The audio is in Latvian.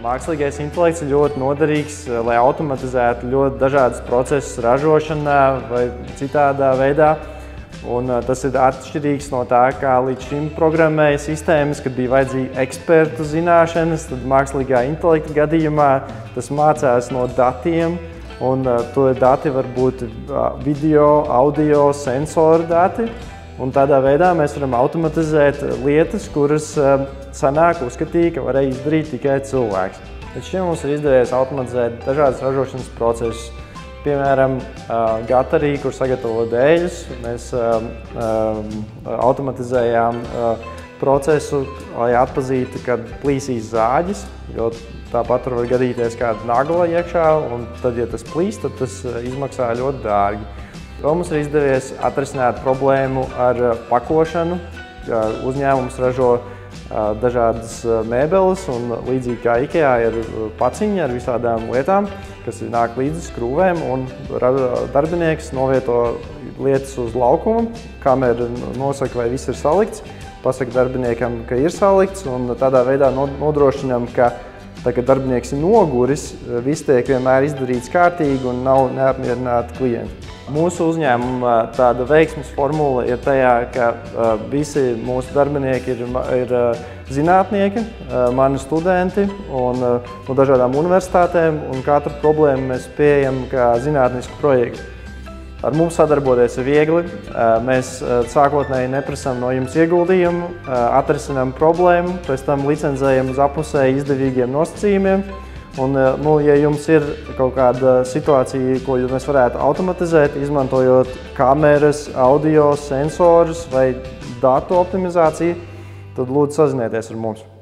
Mākslīgais intelekts ir ļoti noderīgs, lai automatizētu ļoti dažādas procesus ražošanā vai citādā veidā. Un tas ir atšķirīgs no tā, kā līdz šim programmēja sistēmas, kad bija vajadzīgi ekspertu zināšanas, tad mākslīgā intelekta gadījumā tas mācās no datiem, un to dati var būt video, audio, sensoru dati. Un tādā veidā mēs varam automatizēt lietas, kuras senāk uzskatīja, ka varēja izdarīt tikai cilvēks. Līdz šim mums ir izdevies automatizēt dažādas ražošanas procesus. Piemēram, gatarī, kur sagatavo dēļus, mēs automatizējām procesu, lai atpazītu, kad plīsīs zāģis, jo tāpat var gadīties kāda nagla iekšā, un tad, ja tas plīst, tad tas izmaksā ļoti dārgi. Vēl mums ir izdevies atrisināt problēmu ar pakošanu. Uzņēmums ražo dažādas mēbeles, un līdzīgi kā IKEA ir paciņi ar visādām lietām, kas nāk līdzi skrūvēm, un darbinieks novieto lietas uz laukumu, kamera nosaka, vai viss ir salikts, pasaka darbiniekam, ka ir salikts, un tādā veidā nodrošinām, ka kad darbinieks ir noguris, viss tiek vienmēr izdarīts kārtīgi un nav neapmierināti klienti. Mūsu uzņēmuma tāda veiksmes formula ir tajā, ka visi mūsu darbinieki ir zinātnieki, mani studenti un no dažādām universitātēm, un katru problēmu mēs pieejam kā zinātnisku projektu. Ar mums sadarboties ir viegli. Mēs sākotnēji neprasām no jums ieguldījumu, atrisinām problēmu, pēc tam licencējam uz apusēji izdevīgiem nosacījumiem. Un, ja jums ir kaut kāda situācija, ko mēs varētu automatizēt, izmantojot kameras, audio, sensorus vai datu optimizāciju, tad lūdzu sazinieties ar mums.